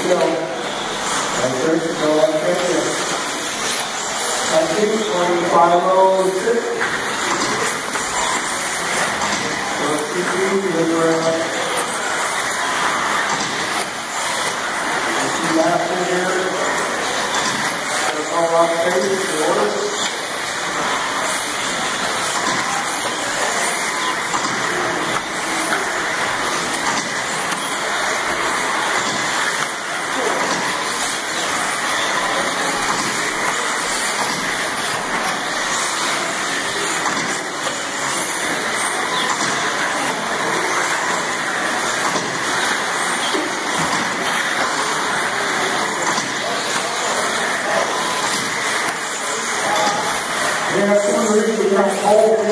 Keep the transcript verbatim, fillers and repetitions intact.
go. That's it. Go like that. Thank you. twenty-five oh six. Let's keep these. Good around. Let's see last one here. Let's all rock pages. Four. Yeah, for some reason we don't hold